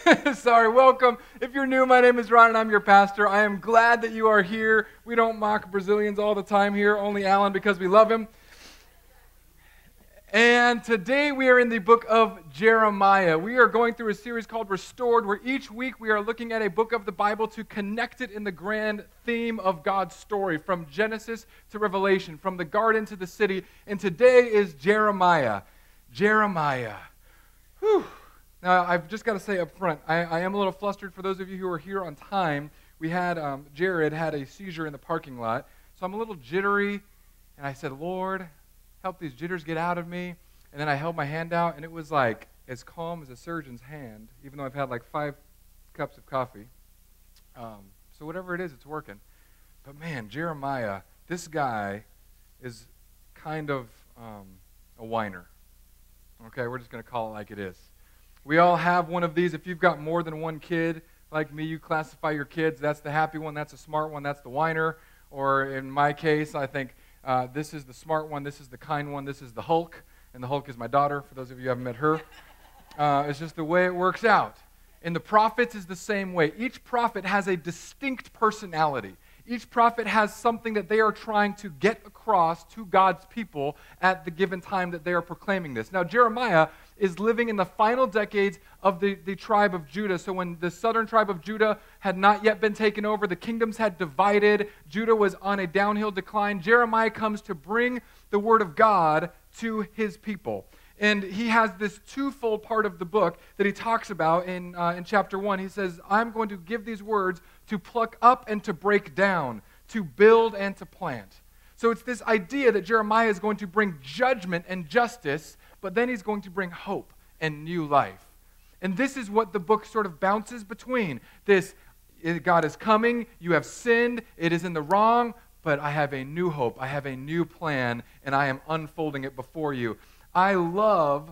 Sorry, welcome. If you're new, my name is Ron and I'm your pastor. I am glad that you are here. We don't mock Brazilians all the time here, only Alan because we love him. And today we are in the book of Jeremiah. We are going through a series called Restored, where each week we are looking at a book of the Bible to connect it in the grand theme of God's story, from Genesis to Revelation, from the garden to the city. And today is Jeremiah. Jeremiah. Whew. Now, I've just got to say up front, I am a little flustered. For those of you who are here on time, we had, Jared had a seizure in the parking lot, so I'm a little jittery, and I said, Lord, help these jitters get out of me. And then I held my hand out, and it was like as calm as a surgeon's hand, even though I've had like 5 cups of coffee. So whatever it is, it's working. But man, Jeremiah, this guy is kind of a whiner. Okay, we're just going to call it like it is. We all have one of these. If you've got more than one kid, like me, you classify your kids. That's the happy one, that's the smart one, that's the whiner. Or in my case, I think this is the smart one, this is the kind one, this is the Hulk. And the Hulk is my daughter, for those of you who haven't met her. It's just the way it works out. And the prophets is the same way. Each prophet has a distinct personality. Each prophet has something that they are trying to get across to God's people at the given time that they are proclaiming this. Now, Jeremiah is living in the final decades of the tribe of Judah. So when the southern tribe of Judah had not yet been taken over, the kingdoms had divided, Judah was on a downhill decline, Jeremiah comes to bring the word of God to his people. And he has this twofold part of the book that he talks about in chapter 1. He says, I'm going to give these words to pluck up and to break down, to build and to plant. So it's this idea that Jeremiah is going to bring judgment and justice, but then he's going to bring hope and new life. And this is what the book sort of bounces between. This, God is coming, you have sinned, it is in the wrong, but I have a new hope, I have a new plan, and I am unfolding it before you. I love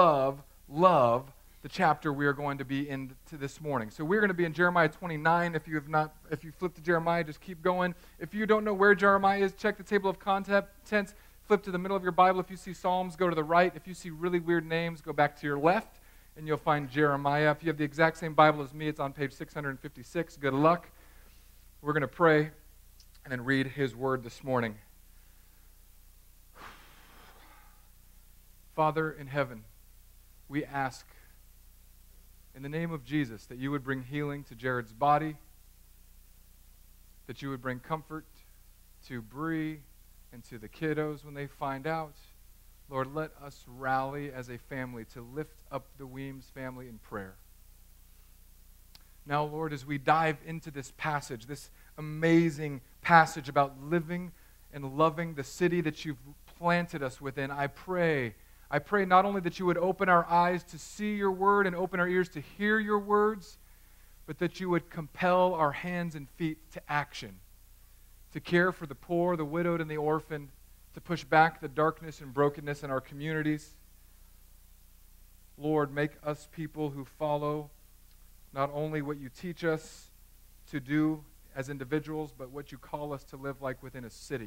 the chapter we are going to be into this morning. So we're going to be in Jeremiah 29. If you flip to Jeremiah, just keep going. If you don't know where Jeremiah is, check the table of contents, flip to the middle of your Bible. If you see Psalms, go to the right. If you see really weird names, go back to your left, and you'll find Jeremiah. If you have the exact same Bible as me, it's on page 656. Good luck. We're going to pray and then read his word this morning. Father in heaven, we ask in the name of Jesus that you would bring healing to Jared's body, that you would bring comfort to Bree and to the kiddos when they find out. Lord, let us rally as a family to lift up the Weems family in prayer. Now, Lord, as we dive into this passage, this amazing passage about living and loving the city that you've planted us within, I pray not only that you would open our eyes to see your word and open our ears to hear your words, but that you would compel our hands and feet to action, to care for the poor, the widowed, and the orphan, to push back the darkness and brokenness in our communities. Lord, make us people who follow not only what you teach us to do as individuals, but what you call us to live like within a city.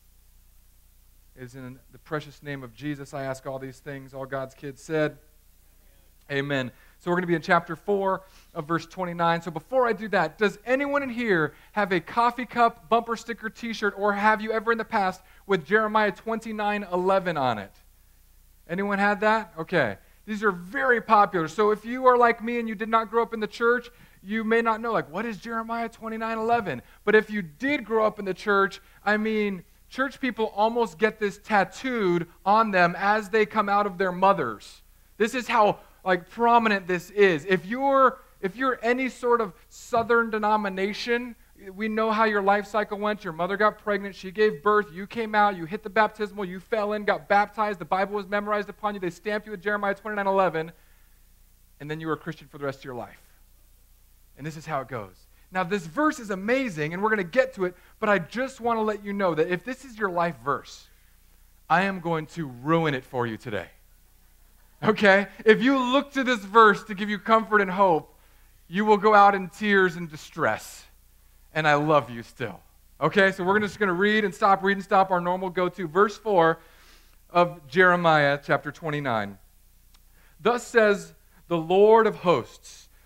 It is in the precious name of Jesus I ask all these things. All God's kids said, amen. So we're going to be in chapter 4 of verse 29. So before I do that, does anyone in here have a coffee cup, bumper sticker, t-shirt, or have you ever in the past with Jeremiah 29:11 on it? Anyone had that? Okay. These are very popular. So if you are like me and you did not grow up in the church, you may not know, like, what is Jeremiah 29:11? But if you did grow up in the church, church people almost get this tattooed on them as they come out of their mothers. This is how prominent this is. If you're any sort of southern denomination, we know how your life cycle went. Your mother got pregnant, she gave birth, you came out, you hit the baptismal, you fell in, got baptized, the Bible was memorized upon you, they stamped you with Jeremiah 29:11, and then you were a Christian for the rest of your life. And this is how it goes. Now, this verse is amazing, and we're going to get to it, but I just want to let you know that if this is your life verse, I am going to ruin it for you today. Okay? If you look to this verse to give you comfort and hope, you will go out in tears and distress, and I love you still. Okay? So we're just going to read and stop our normal go-to. Verse 4 of Jeremiah chapter 29. Thus says the Lord of hosts,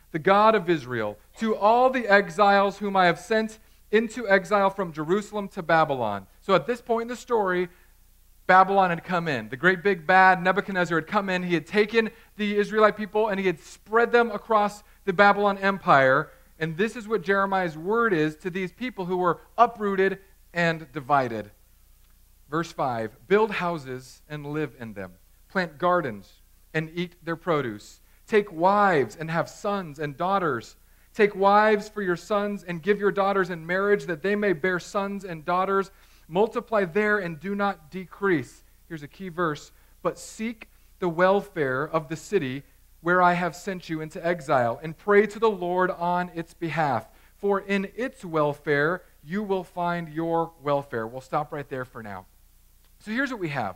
the God of Israel, to all the exiles whom I have sent into exile from Jerusalem to Babylon. So at this point in the story, Babylon had come in. The great big bad Nebuchadnezzar had come in. He had taken the Israelite people and he had spread them across the Babylon Empire. And this is what Jeremiah's word is to these people who were uprooted and divided. Verse 5, build houses and live in them. Plant gardens and eat their produce. Take wives and have sons and daughters. Take wives for your sons and give your daughters in marriage that they may bear sons and daughters. Multiply there and do not decrease. Here's a key verse. But seek the welfare of the city where I have sent you into exile, and pray to the Lord on its behalf. For in its welfare you will find your welfare. We'll stop right there for now. So here's what we have.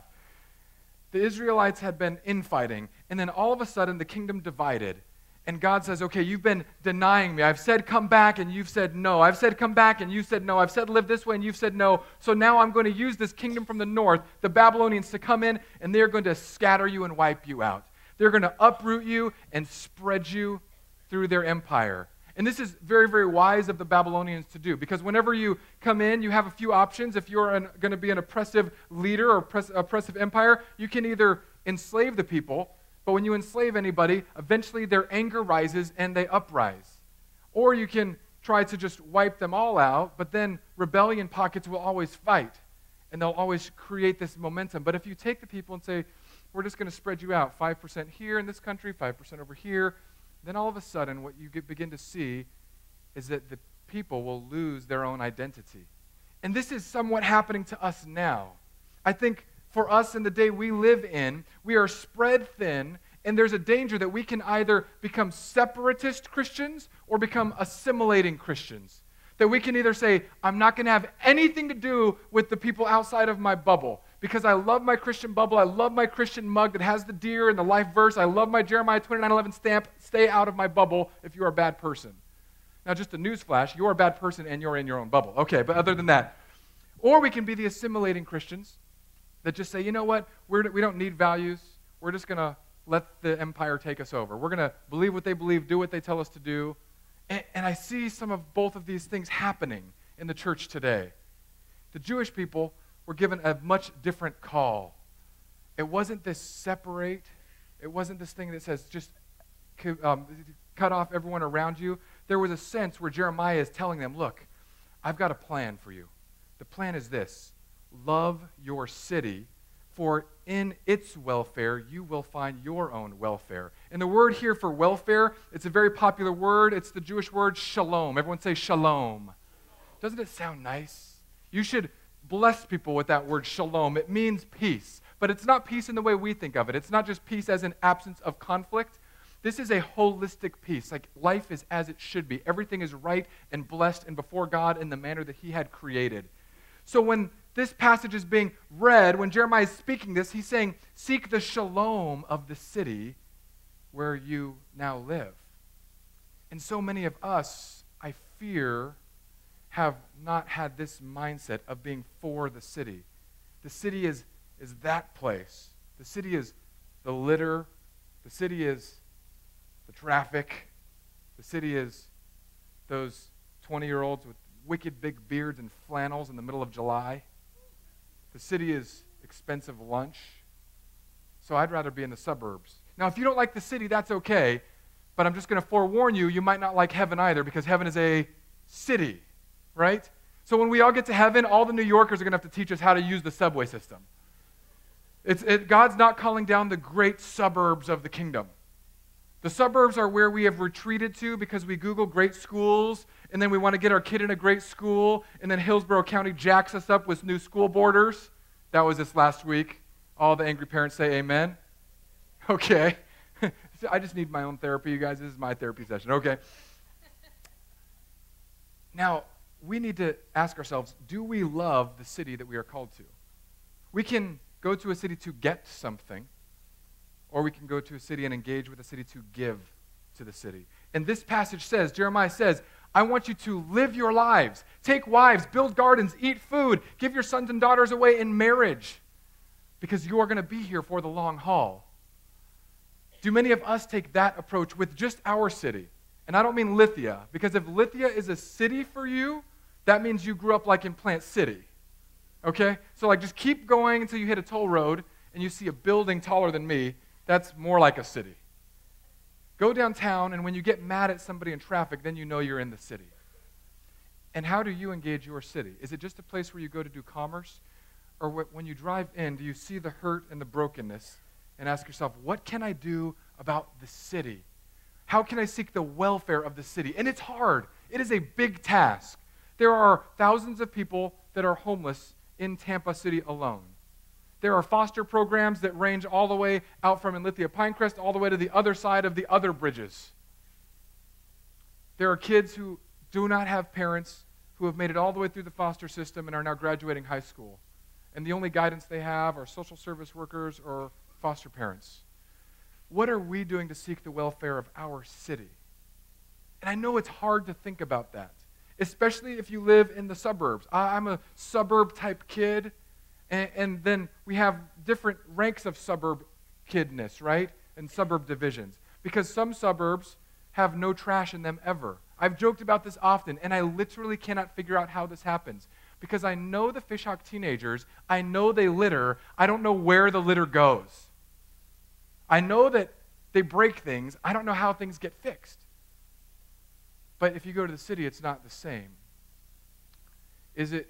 The Israelites had been infighting, and then all of a sudden the kingdom divided. And God says, okay, you've been denying me. I've said come back, and you've said no. I've said come back, and you said no. I've said live this way, and you've said no. So now I'm going to use this kingdom from the north, the Babylonians, to come in, and they're going to scatter you and wipe you out. They're going to uproot you and spread you through their empire. And this is very, very wise of the Babylonians to do, because whenever you come in, you have a few options. If you're going to be an oppressive leader or oppressive empire, you can either enslave the people, but when you enslave anybody, eventually their anger rises and they uprise. Or you can try to just wipe them all out, but then rebellion pockets will always fight, and they'll always create this momentum. But if you take the people and say, we're just going to spread you out, 5% here in this country, 5% over here, then all of a sudden what you begin to see is that the people will lose their own identity. And this is somewhat happening to us now. I think for us in the day we live in, we are spread thin, and there's a danger that we can either become separatist Christians or become assimilating Christians. That we can either say, I'm not going to have anything to do with the people outside of my bubble because I love my Christian bubble. I love my Christian mug that has the deer and the life verse. I love my Jeremiah 29:11 stamp. Stay out of my bubble if you're a bad person. Now, just a newsflash, you're a bad person and you're in your own bubble. Okay, but other than that. Or we can be the assimilating Christians that just say, you know what, we don't need values. We're just going to let the empire take us over. We're going to believe what they believe, do what they tell us to do. And I see some of both of these things happening in the church today. The Jewish people were given a much different call. It wasn't this separate. It wasn't this thing that says just cut off everyone around you. There was a sense where Jeremiah is telling them, look, I've got a plan for you. The plan is this. Love your city, for in its welfare you will find your own welfare. And the word here for welfare, it's a very popular word. It's the Jewish word shalom. Everyone say shalom. Doesn't it sound nice? You should bless people with that word shalom. It means peace. But it's not peace in the way we think of it. It's not just peace as an absence of conflict. This is a holistic peace. Like life is as it should be. Everything is right and blessed and before God in the manner that He had created. So when this passage is being read, when Jeremiah is speaking this, he's saying, seek the shalom of the city where you now live. And so many of us, I fear, have not had this mindset of being for the city. The city is that place. The city is the litter. The city is the traffic. The city is those 20-year-olds with wicked big beards and flannels in the middle of July. The city is expensive lunch. So I'd rather be in the suburbs. Now, if you don't like the city, that's okay. But I'm just going to forewarn you, you might not like heaven either, because heaven is a city, right? So when we all get to heaven, all the New Yorkers are going to have to teach us how to use the subway system. God's not calling down the great suburbs of the kingdom. The suburbs are where we have retreated to because we Google great schools, and then we want to get our kid in a great school, and then Hillsborough County jacks us up with new school borders. That was this last week. All the angry parents say amen. Okay. I just need my own therapy, you guys. This is my therapy session. Okay. Now, we need to ask ourselves, do we love the city that we are called to? We can go to a city to get something, or we can go to a city and engage with a city to give to the city. And this passage says, Jeremiah says, I want you to live your lives. Take wives, build gardens, eat food, give your sons and daughters away in marriage, because you are going to be here for the long haul. Do many of us take that approach with just our city? And I don't mean Lithia, because if Lithia is a city for you, that means you grew up like in Plant City. Okay? So like just keep going until you hit a toll road and you see a building taller than me. That's more like a city. Go downtown, and when you get mad at somebody in traffic, then you know you're in the city. And how do you engage your city? Is it just a place where you go to do commerce? Or when you drive in, do you see the hurt and the brokenness and ask yourself, what can I do about the city? How can I seek the welfare of the city? And it's hard. It is a big task. There are thousands of people that are homeless in Tampa City alone. There are foster programs that range all the way out from Lithia Pinecrest all the way to the other side of the other bridges. There are kids who do not have parents who have made it all the way through the foster system and are now graduating high school. And the only guidance they have are social service workers or foster parents. What are we doing to seek the welfare of our city? And I know it's hard to think about that, especially if you live in the suburbs. I'm a suburb-type kid, and then we have different ranks of suburb kidness, right? And suburb divisions. Because some suburbs have no trash in them ever. I've joked about this often, and I literally cannot figure out how this happens. Because I know the fishhawk teenagers, I know they litter, I don't know where the litter goes. I know that they break things, I don't know how things get fixed. But if you go to the city, it's not the same. Is it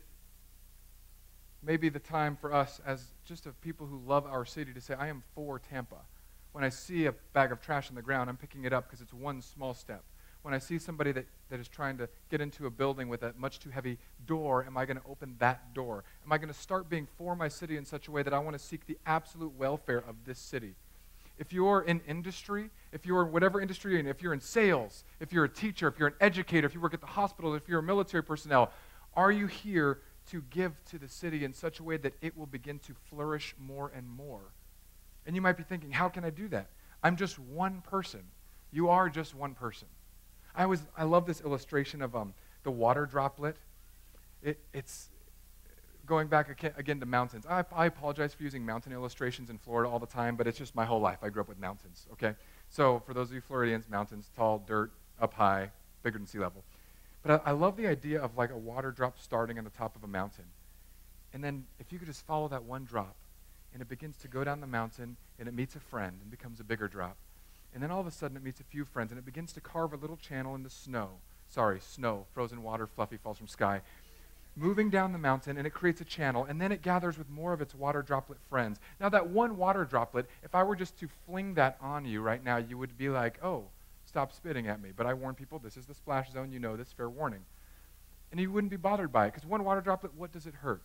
maybe the time for us as just of people who love our city to say, I am for Tampa. When I see a bag of trash on the ground, I'm picking it up because it's one small step. When I see somebody that is trying to get into a building with a much too heavy door, am I going to open that door? Am I going to start being for my city in such a way that I want to seek the absolute welfare of this city? If you're in industry, if you're in whatever industry you're in, if you're in sales, if you're a teacher, if you're an educator, if you work at the hospital, if you're a military personnel, are you here to give to the city in such a way that it will begin to flourish more and more? And you might be thinking, how can I do that? I'm just one person. You are just one person. I love this illustration of the water droplet. It's going back again to mountains. I apologize for using mountain illustrations in Florida all the time, but it's just my whole life. I grew up with mountains, okay? So for those of you Floridians, mountains, tall, dirt, up high, bigger than sea level. But I love the idea of like a water drop starting on the top of a mountain. And then if you could just follow that one drop, and it begins to go down the mountain, and it meets a friend and becomes a bigger drop. And then all of a sudden it meets a few friends, and it begins to carve a little channel in the snow. Sorry, snow, frozen water, fluffy, falls from sky. Moving down the mountain, and it creates a channel, and then it gathers with more of its water droplet friends. Now that one water droplet, if I were just to fling that on you right now, you would be like, oh, stop spitting at me. But I warn people, this is the splash zone, you know this, fair warning. And you wouldn't be bothered by it, because one water droplet, what does it hurt?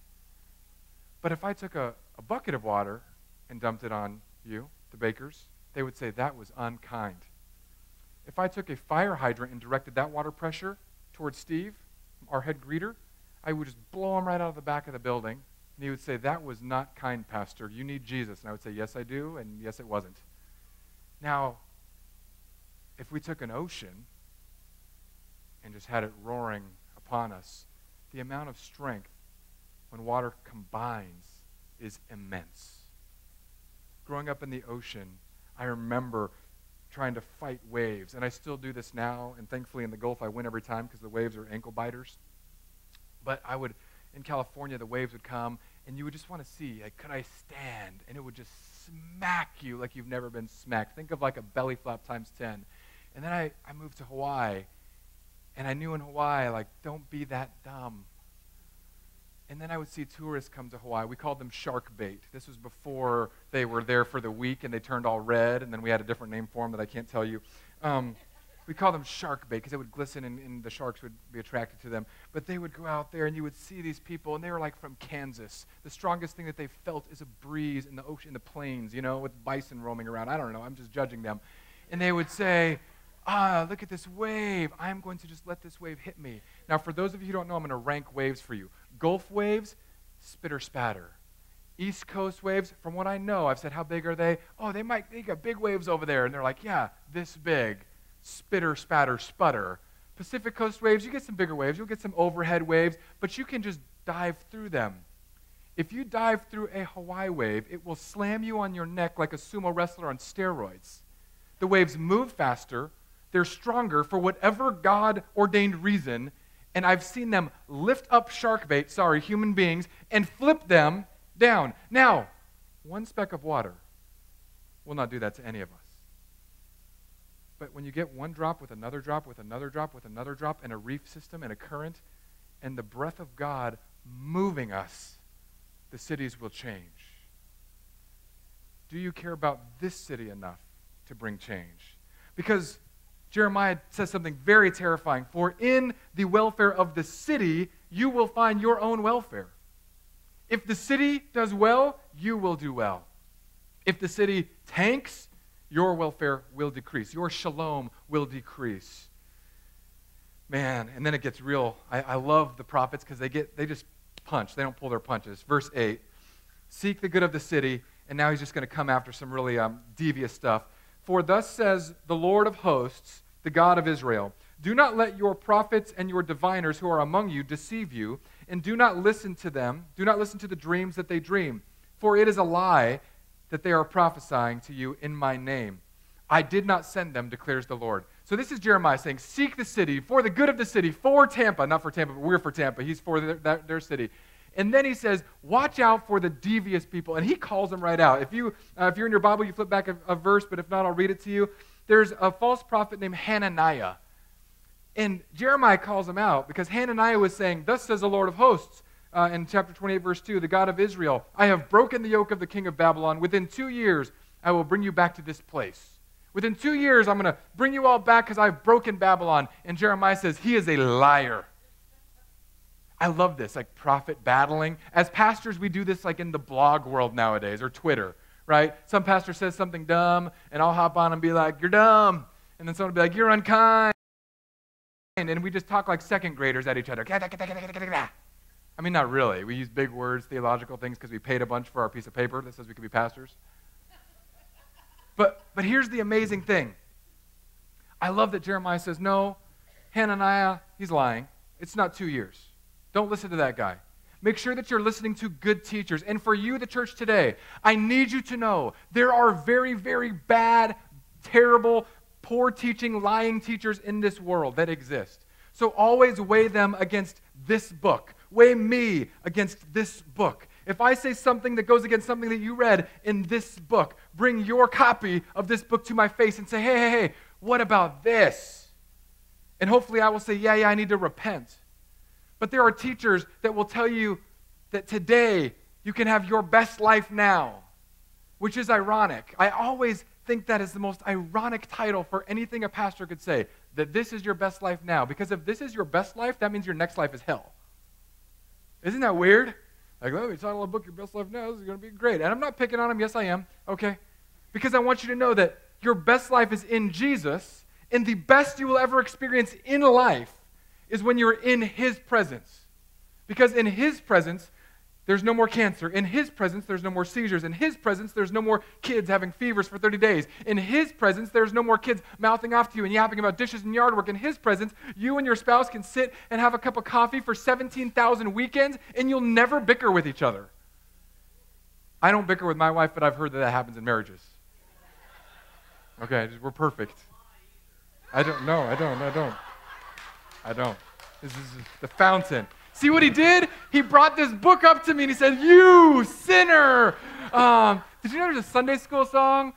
But if I took a bucket of water and dumped it on you, the bakers, they would say that was unkind. If I took a fire hydrant and directed that water pressure towards Steve, our head greeter, I would just blow him right out of the back of the building, and he would say, that was not kind, Pastor. You need Jesus. And I would say, yes, I do, and yes, it wasn't. Now, if we took an ocean and just had it roaring upon us, the amount of strength when water combines is immense. Growing up in the ocean, I remember trying to fight waves, and I still do this now, and thankfully in the Gulf I win every time because the waves are ankle biters. But in California, the waves would come, and you would just want to see, like, could I stand? And it would just smack you like you've never been smacked. Think of like a belly flap times 10. And then I moved to Hawaii, and I knew in Hawaii, like, don't be that dumb. And then I would see tourists come to Hawaii. We called them shark bait. This was before they were there for the week and they turned all red, and then we had a different name for them that I can't tell you. We called them shark bait because they would glisten and the sharks would be attracted to them. But they would go out there and you would see these people, and they were like from Kansas. The strongest thing that they felt is a breeze in the ocean, in the plains, with bison roaming around. I don't know. I'm just judging them. And they would say, look at this wave. I'm going to just let this wave hit me. Now, for those of you who don't know, I'm going to rank waves for you. Gulf waves, spitter spatter. East Coast waves, from what I know, I've said, how big are they? Oh, they got big waves over there. And they're like, yeah, this big. Spitter, spatter, sputter. Pacific Coast waves, you get some bigger waves. You'll get some overhead waves, but you can just dive through them. If you dive through a Hawaii wave, it will slam you on your neck like a sumo wrestler on steroids. The waves move faster. they're stronger for whatever God-ordained reason, and I've seen them lift up shark bait, human beings, and flip them down. Now, one speck of water will not do that to any of us. But when you get one drop with another drop with another drop with another drop and a reef system and a current and the breath of God moving us, the cities will change. Do you care about this city enough to bring change? Because Jeremiah says something very terrifying. For in the welfare of the city, you will find your own welfare. If the city does well, you will do well. If the city tanks, your welfare will decrease. Your shalom will decrease. Man, and then it gets real. I love the prophets because they just punch. They don't pull their punches. Verse 8, seek the good of the city, and now he's just going to come after some really devious stuff. For thus says the Lord of hosts, the God of Israel, do not let your prophets and your diviners who are among you deceive you, and do not listen to them. Do not listen to the dreams that they dream, for it is a lie that they are prophesying to you in my name. I did not send them, declares the Lord. So this is Jeremiah saying, seek the city, for the good of the city, for Tampa. Not for Tampa, but we're for Tampa. He's for their city. And then he says, watch out for the devious people. And he calls them right out. If you're in your Bible, you flip back a verse, but if not, I'll read it to you. There's a false prophet named Hananiah. And Jeremiah calls him out because Hananiah was saying, thus says the Lord of hosts, in chapter 28, verse 2, the God of Israel, I have broken the yoke of the king of Babylon. Within 2 years, I will bring you back to this place. Within 2 years, I'm going to bring you all back because I've broken Babylon. And Jeremiah says, he is a liar. I love this, like prophet battling. As pastors, we do this like in the blog world nowadays, or Twitter, right? Some pastor says something dumb, and I'll hop on and be like, you're dumb. And then someone will be like, you're unkind. And we just talk like second graders at each other. I mean, not really. We use big words, theological things, because we paid a bunch for our piece of paper that says we could be pastors. But here's the amazing thing. I love that Jeremiah says, no, Hananiah, he's lying. It's not 2 years. Don't listen to that guy. Make sure that you're listening to good teachers. And for you, the church today, I need you to know there are very, very bad, terrible, poor teaching, lying teachers in this world that exist. So always weigh them against this book. Weigh me against this book. If I say something that goes against something that you read in this book, bring your copy of this book to my face and say, hey, what about this? And hopefully I will say, yeah, I need to repent. But there are teachers that will tell you that today you can have your best life now, which is ironic. I always think that is the most ironic title for anything a pastor could say, that this is your best life now. Because if this is your best life, that means your next life is hell. Isn't that weird? Like, let me title a book, Your Best Life Now. This is going to be great. And I'm not picking on him. Yes, I am. Okay. Because I want you to know that your best life is in Jesus, and the best you will ever experience in life is when you're in His presence. Because in His presence, there's no more cancer. In His presence, there's no more seizures. In His presence, there's no more kids having fevers for 30 days. In His presence, there's no more kids mouthing off to you and yapping about dishes and yard work. In His presence, you and your spouse can sit and have a cup of coffee for 17,000 weekends, and you'll never bicker with each other. I don't bicker with my wife, but I've heard that happens in marriages. Okay, we're perfect. I don't. This is the fountain. See what he did? He brought this book up to me and he said, you sinner. Did you know there's a Sunday school song?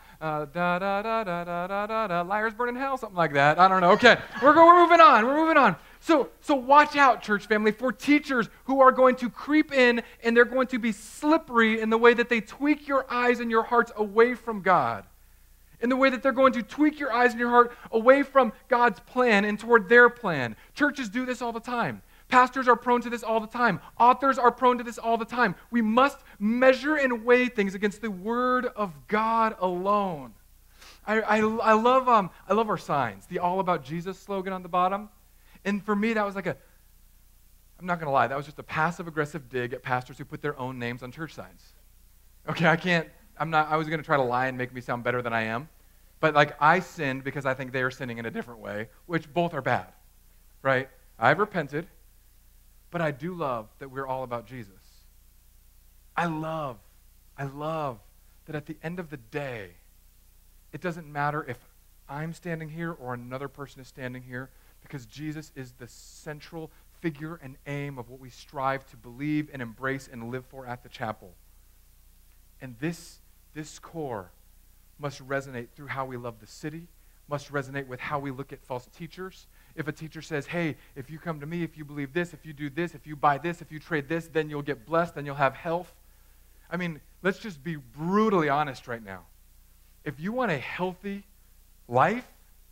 Liars burn in hell, something like that. I don't know. Okay, we're moving on. So watch out, church family, for teachers who are going to creep in and they're going to be slippery in the way that they tweak your eyes and your hearts away from God. In the way that they're going to tweak your eyes and your heart away from God's plan and toward their plan. Churches do this all the time. Pastors are prone to this all the time. Authors are prone to this all the time. We must measure and weigh things against the Word of God alone. I love our signs, the All About Jesus slogan on the bottom. And for me, that was like I'm not going to lie, that was just a passive-aggressive dig at pastors who put their own names on church signs. Okay, I was going to try to lie and make me sound better than I am. But like I sinned because I think they are sinning in a different way, which both are bad, right? I've repented, but I do love that we're all about Jesus. I love that at the end of the day, it doesn't matter if I'm standing here or another person is standing here, because Jesus is the central figure and aim of what we strive to believe and embrace and live for at the chapel. And this core must resonate through how we love the city, must resonate with how we look at false teachers. If a teacher says, hey, if you come to me, if you believe this, if you do this, if you buy this, if you trade this, then you'll get blessed, then you'll have health. I mean, let's just be brutally honest right now. If you want a healthy life,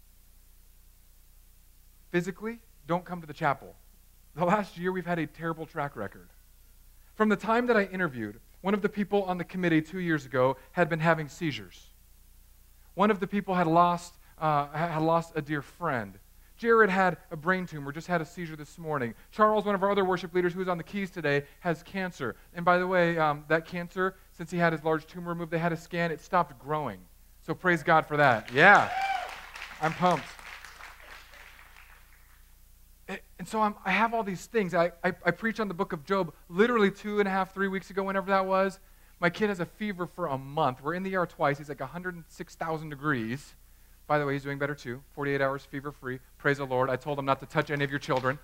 physically, don't come to the chapel. The last year, we've had a terrible track record. From the time that I interviewed, one of the people on the committee 2 years ago had been having seizures. One of the people had lost a dear friend. Jared had a brain tumor, just had a seizure this morning. Charles, one of our other worship leaders who was on the keys today, has cancer. And by the way, that cancer, since he had his large tumor removed, they had a scan, it stopped growing. So praise God for that. Yeah, I'm pumped. And so I have all these things. I preach on the book of Job literally 2.5, 3 weeks ago, whenever that was. My kid has a fever for a month. We're in the ER twice. He's like 106,000 degrees. By the way, he's doing better too. 48 hours fever-free. Praise the Lord. I told him not to touch any of your children.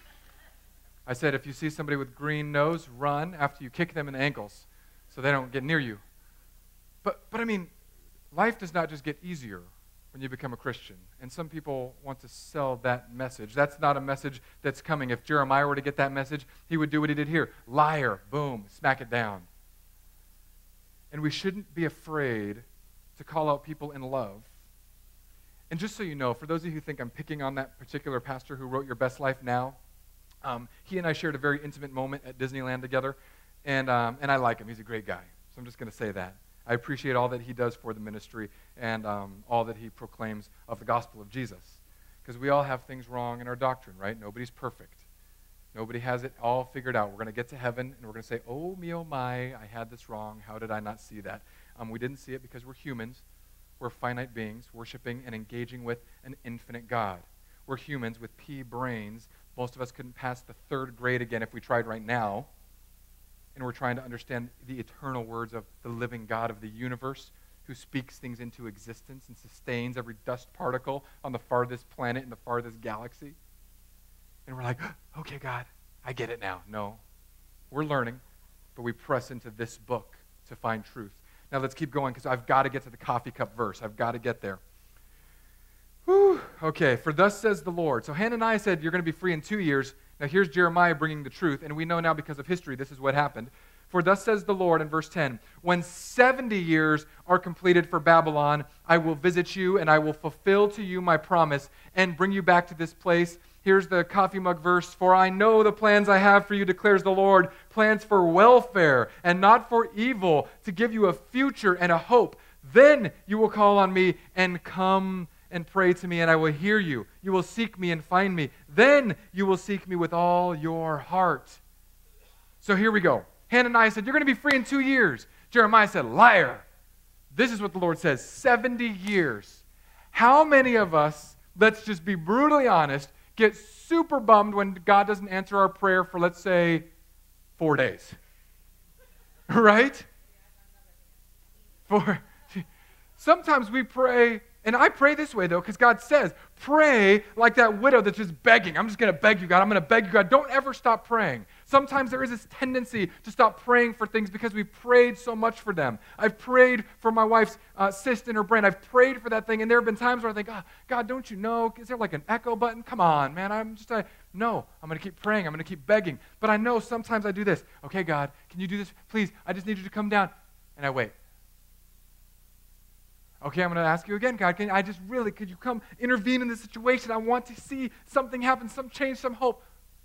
I said, if you see somebody with green nose, run after you kick them in the ankles so they don't get near you. But I mean, life does not just get easier when you become a Christian. And some people want to sell that message. That's not a message that's coming. If Jeremiah were to get that message, he would do what he did here. Liar, boom, smack it down. And we shouldn't be afraid to call out people in love. And just so you know, for those of you who think I'm picking on that particular pastor who wrote Your Best Life Now, he and I shared a very intimate moment at Disneyland together, and I like him. He's a great guy. So I'm just going to say that. I appreciate all that he does for the ministry and all that he proclaims of the gospel of Jesus. Because we all have things wrong in our doctrine, right? Nobody's perfect. Nobody has it all figured out. We're going to get to heaven, and we're going to say, oh, me, oh, my, I had this wrong. How did I not see that? We didn't see it because we're humans. We're finite beings worshiping and engaging with an infinite God. We're humans with pea brains. Most of us couldn't pass the 3rd grade again if we tried right now. And we're trying to understand the eternal words of the living God of the universe who speaks things into existence and sustains every dust particle on the farthest planet in the farthest galaxy. And we're like, okay, God, I get it now. No, we're learning, but we press into this book to find truth. Now let's keep going because I've got to get to the coffee cup verse. I've got to get there. Whew. Okay, for thus says the Lord. So Hananiah said, you're going to be free in 2 years. Now here's Jeremiah bringing the truth, and we know now because of history this is what happened. For thus says the Lord in verse 10, when 70 years are completed for Babylon, I will visit you, and I will fulfill to you my promise and bring you back to this place. Here's the coffee mug verse. For I know the plans I have for you, declares the Lord, plans for welfare and not for evil, to give you a future and a hope. Then you will call on me and come and pray to me, and I will hear you. You will seek me and find me. Then you will seek me with all your heart. So here we go. Hananiah said, you're going to be free in 2 years. Jeremiah said, liar. This is what the Lord says, 70 years. How many of us, let's just be brutally honest, get super bummed when God doesn't answer our prayer for, let's say, 4 days? Right? Sometimes we pray, and I pray this way, though, because God says, pray like that widow that's just begging. I'm just going to beg you, God. I'm going to beg you, God. Don't ever stop praying. Sometimes there is this tendency to stop praying for things because we've prayed so much for them. I've prayed for my wife's cyst in her brain. I've prayed for that thing, and there have been times where I think, oh, God, don't you know? Is there like an echo button? Come on, man. No, I'm going to keep praying. I'm going to keep begging. But I know sometimes I do this. Okay, God, can you do this? Please, I just need you to come down. And I wait. Okay, I'm going to ask you again, God, could you come intervene in this situation? I want to see something happen, some change, some hope.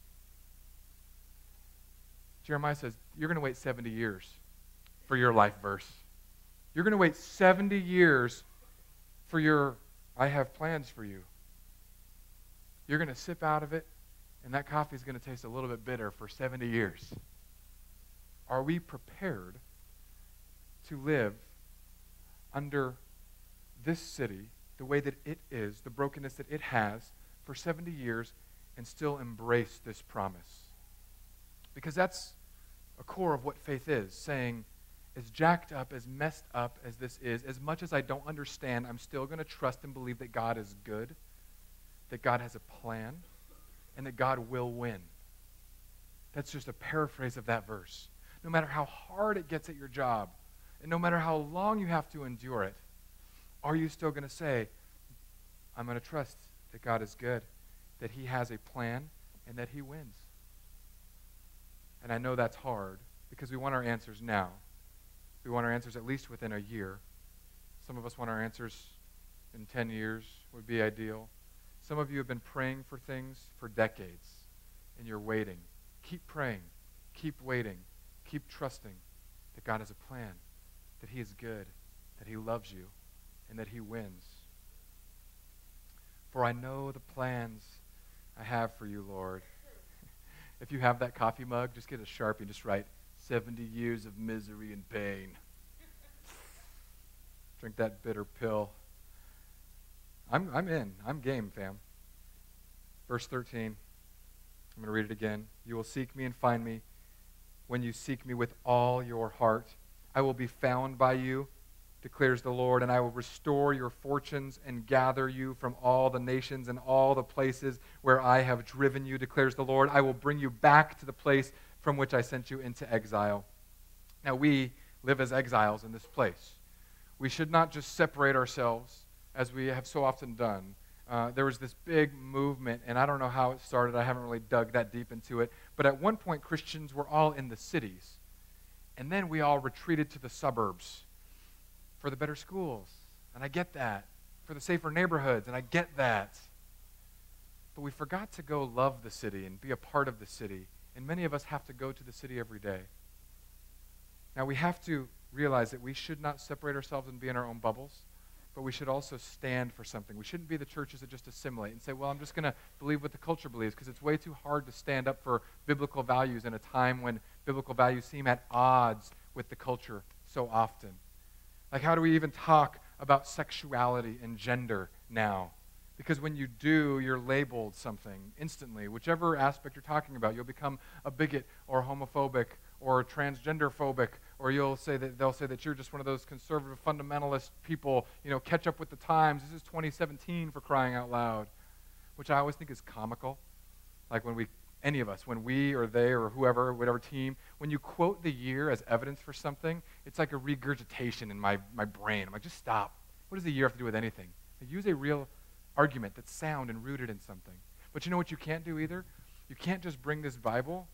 Jeremiah says, you're going to wait 70 years for your life verse. You're going to wait 70 years for your, I have plans for you. You're going to sip out of it, and that coffee is going to taste a little bit bitter for 70 years. Are we prepared to live under this city, the way that it is, the brokenness that it has, for 70 years, and still embrace this promise? Because that's a core of what faith is, saying, as jacked up, as messed up as this is, as much as I don't understand, I'm still going to trust and believe that God is good, that God has a plan, and that God will win. That's just a paraphrase of that verse. No matter how hard it gets at your job, and no matter how long you have to endure it, are you still going to say, I'm going to trust that God is good, that he has a plan, and that he wins? And I know that's hard because we want our answers now. We want our answers at least within a year. Some of us want our answers in 10 years would be ideal. Some of you have been praying for things for decades, and you're waiting. Keep praying. Keep waiting. Keep trusting that God has a plan, that he is good, that he loves you, and that he wins. For I know the plans I have for you, Lord. If you have that coffee mug, just get a Sharpie and just write 70 years of misery and pain. Drink that bitter pill. I'm in. I'm game, fam. Verse 13. I'm going to read it again. You will seek me and find me when you seek me with all your heart. I will be found by you, declares the Lord, and I will restore your fortunes and gather you from all the nations and all the places where I have driven you, declares the Lord. I will bring you back to the place from which I sent you into exile. Now, we live as exiles in this place. We should not just separate ourselves as we have so often done. There was this big movement, and I don't know how it started. I haven't really dug that deep into it. But at one point, Christians were all in the cities. And then we all retreated to the suburbs for the better schools. And I get that. For the safer neighborhoods, and I get that. But we forgot to go love the city and be a part of the city. And many of us have to go to the city every day. Now, we have to realize that we should not separate ourselves and be in our own bubbles, but we should also stand for something. We shouldn't be the churches that just assimilate and say, well, I'm just going to believe what the culture believes, because it's way too hard to stand up for biblical values in a time when biblical values seem at odds with the culture so often. Like, how do we even talk about sexuality and gender now? Because when you do, you're labeled something instantly. Whichever aspect you're talking about, you'll become a bigot or homophobic or transgender phobic, or they'll say that you're just one of those conservative fundamentalist people, catch up with the times. This is 2017, for crying out loud, which I always think is comical. Like when any of us, when we or they or whoever, whatever team, when you quote the year as evidence for something, it's like a regurgitation in my brain. I'm like, just stop. What does the year have to do with anything? Use a real argument that's sound and rooted in something. But you know what you can't do either? You can't just bring this Bible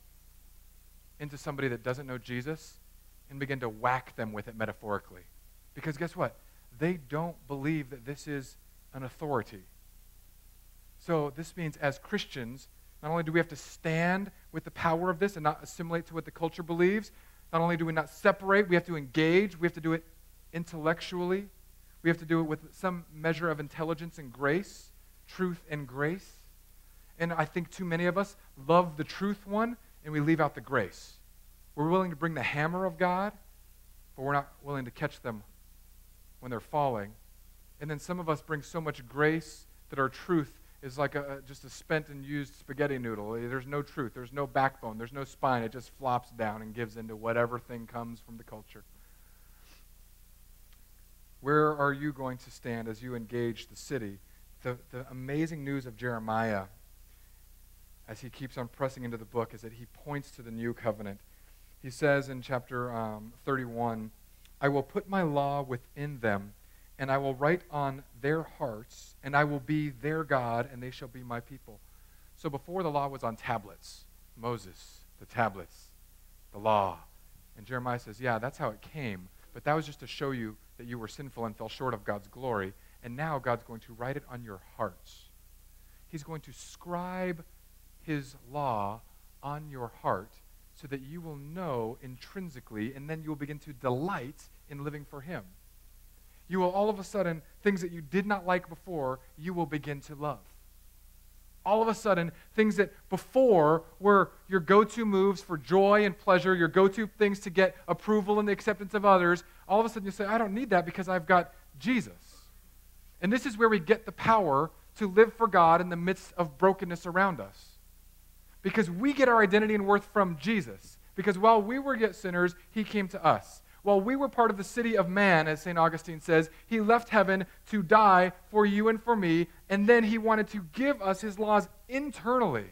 into somebody that doesn't know Jesus and begin to whack them with it metaphorically. Because guess what? They don't believe that this is an authority. So this means as Christians, not only do we have to stand with the power of this and not assimilate to what the culture believes, not only do we not separate, we have to engage, we have to do it intellectually, we have to do it with some measure of intelligence and grace, truth and grace. And I think too many of us love the truth one, and we leave out the grace. We're willing to bring the hammer of God, but we're not willing to catch them when they're falling. And then some of us bring so much grace that our truth is like just a spent and used spaghetti noodle. There's no truth. There's no backbone. There's no spine. It just flops down and gives into whatever thing comes from the culture. Where are you going to stand as you engage the city? The amazing news of Jeremiah, as he keeps on pressing into the book, is that he points to the new covenant. He says in chapter 31, I will put my law within them, and I will write on their hearts, and I will be their God, and they shall be my people. So before, the law was on tablets. Moses, the tablets, the law. And Jeremiah says, yeah, that's how it came. But that was just to show you that you were sinful and fell short of God's glory. And now God's going to write it on your hearts. He's going to scribe his law on your heart so that you will know intrinsically, and then you will begin to delight in living for him. You will all of a sudden, things that you did not like before, you will begin to love. All of a sudden, things that before were your go-to moves for joy and pleasure, your go-to things to get approval and the acceptance of others, all of a sudden you say, I don't need that because I've got Jesus. And this is where we get the power to live for God in the midst of brokenness around us. Because we get our identity and worth from Jesus. Because while we were yet sinners, he came to us. While we were part of the city of man, as St. Augustine says, he left heaven to die for you and for me, and then he wanted to give us his laws internally.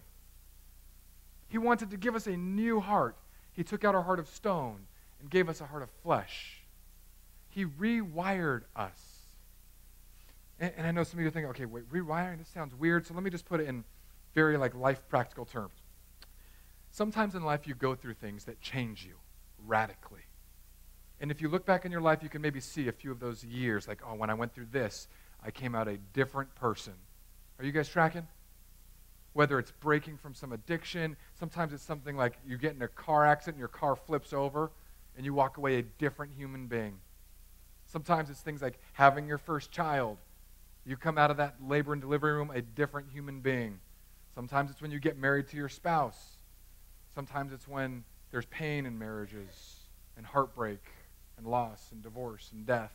He wanted to give us a new heart. He took out our heart of stone and gave us a heart of flesh. He rewired us. And I know some of you are thinking, okay, wait, rewiring, this sounds weird, so let me just put it in very life practical terms. Sometimes in life you go through things that change you radically. And if you look back in your life, you can maybe see a few of those years, like, oh, when I went through this, I came out a different person. Are you guys tracking? Whether it's breaking from some addiction, sometimes it's something like you get in a car accident and your car flips over and you walk away a different human being. Sometimes it's things like having your first child. You come out of that labor and delivery room a different human being. Sometimes it's when you get married to your spouse. Sometimes it's when there's pain in marriages and heartbreak and loss and divorce and death.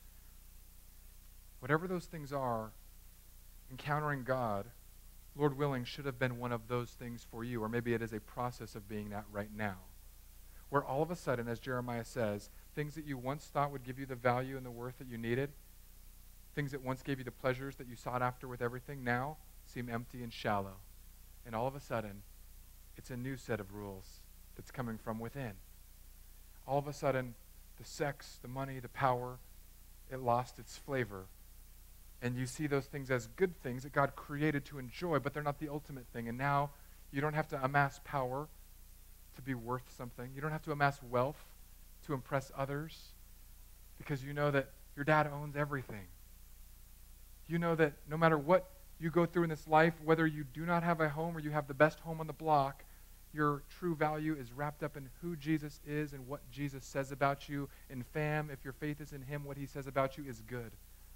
Whatever those things are, encountering God, Lord willing, should have been one of those things for you, or maybe it is a process of being that right now, where all of a sudden, as Jeremiah says, things that you once thought would give you the value and the worth that you needed, things that once gave you the pleasures that you sought after with everything, now seem empty and shallow. And all of a sudden, it's a new set of rules that's coming from within. All of a sudden, the sex, the money, the power, it lost its flavor. And you see those things as good things that God created to enjoy, but they're not the ultimate thing. And now you don't have to amass power to be worth something. You don't have to amass wealth to impress others, because you know that your dad owns everything. You know that no matter what you go through in this life, whether you do not have a home or you have the best home on the block, your true value is wrapped up in who Jesus is and what Jesus says about you. And fam, if your faith is in him, what he says about you is good.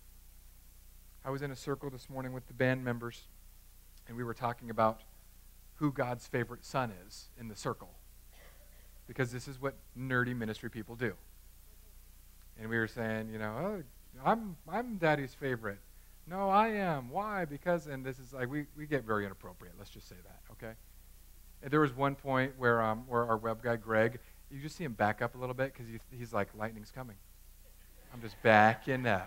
I was in a circle this morning with the band members, and we were talking about who God's favorite son is in the circle, because this is what nerdy ministry people do. And we were saying, oh, I'm daddy's favorite. No, I am. Why? Because, and this is like, we get very inappropriate. Let's just say that, okay? And there was one point where our web guy, Greg, you just see him back up a little bit because he's like, lightning's coming. I'm just backing up.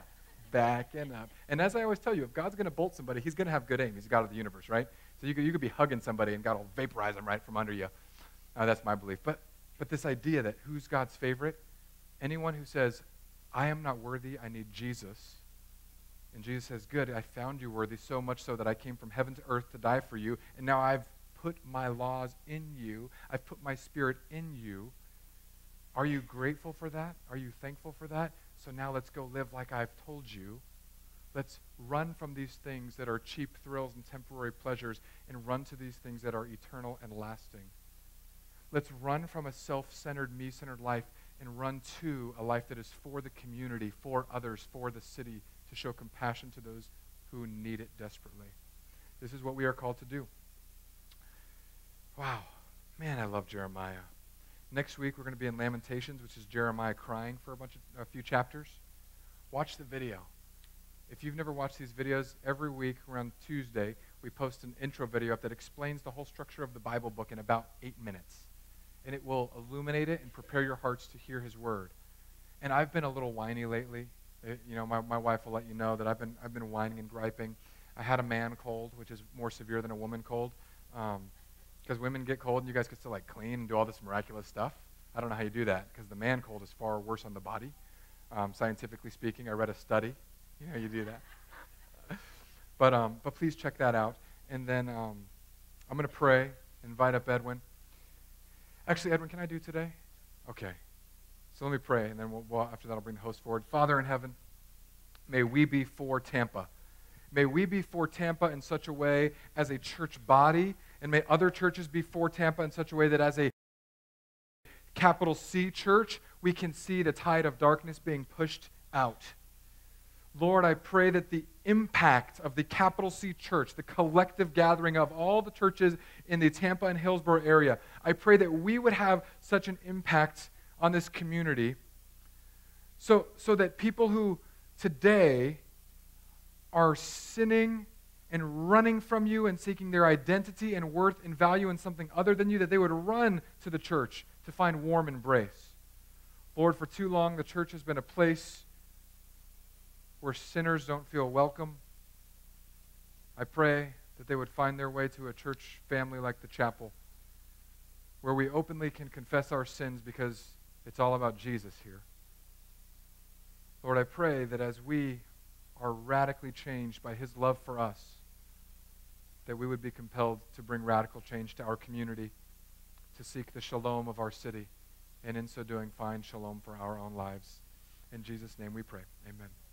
And as I always tell you, if God's going to bolt somebody, he's going to have good aim. He's the God of the universe, right? So you could be hugging somebody and God will vaporize them right from under you. That's my belief. But this idea that who's God's favorite? Anyone who says, I am not worthy, I need Jesus. And Jesus says, good, I found you worthy, so much so that I came from heaven to earth to die for you, and now I've put my laws in you. I've put my spirit in you. Are you grateful for that? Are you thankful for that? So now let's go live like I've told you. Let's run from these things that are cheap thrills and temporary pleasures and run to these things that are eternal and lasting. Let's run from a self-centered, me-centered life and run to a life that is for the community, for others, for the city, to show compassion to those who need it desperately. This is what we are called to do. Wow. Man, I love Jeremiah. Next week, we're going to be in Lamentations, which is Jeremiah crying for a few chapters. Watch the video. If you've never watched these videos, every week around Tuesday, we post an intro video up that explains the whole structure of the Bible book in about 8 minutes. And it will illuminate it and prepare your hearts to hear his word. And I've been a little whiny lately. My wife will let you know that I've been whining and griping. I had a man cold, which is more severe than a woman cold. Because women get cold and you guys can still clean and do all this miraculous stuff. I don't know how you do that, because the man cold is far worse on the body. Scientifically speaking, I read a study. You do that. But please check that out. And then I'm going to pray, invite up Edwin. Actually, Edwin, can I do today? Okay. So let me pray, and then after that I'll bring the host forward. Father in heaven, may we be for Tampa. May we be for Tampa in such a way as a church body, and may other churches be for Tampa in such a way that as a capital C church, we can see the tide of darkness being pushed out. Lord, I pray that the impact of the capital C church, the collective gathering of all the churches in the Tampa and Hillsborough area, I pray that we would have such an impact on this community so that people who today are sinning and running from you and seeking their identity and worth and value in something other than you, that they would run to the church to find warm embrace. Lord, for too long the church has been a place where sinners don't feel welcome. I pray that they would find their way to a church family like the chapel, where we openly can confess our sins because it's all about Jesus here. Lord, I pray that as we are radically changed by his love for us, that we would be compelled to bring radical change to our community, to seek the shalom of our city, and in so doing find shalom for our own lives. In Jesus' name we pray. Amen.